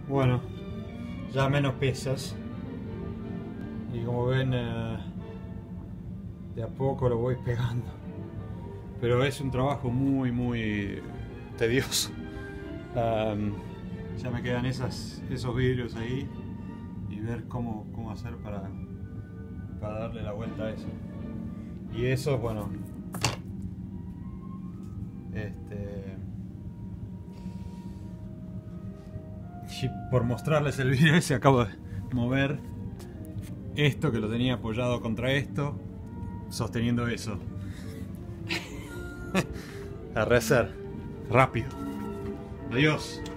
Bueno, ya menos piezas. Y como ven, de a poco lo voy pegando. Pero es un trabajo muy tedioso. Ya me quedan esos vidrios ahí. Y ver cómo hacer para darle la vuelta a eso. Y eso, bueno, y por mostrarles el vídeo ese, acabo de mover esto que lo tenía apoyado contra esto, sosteniendo eso. A rehacer rápido. Adiós.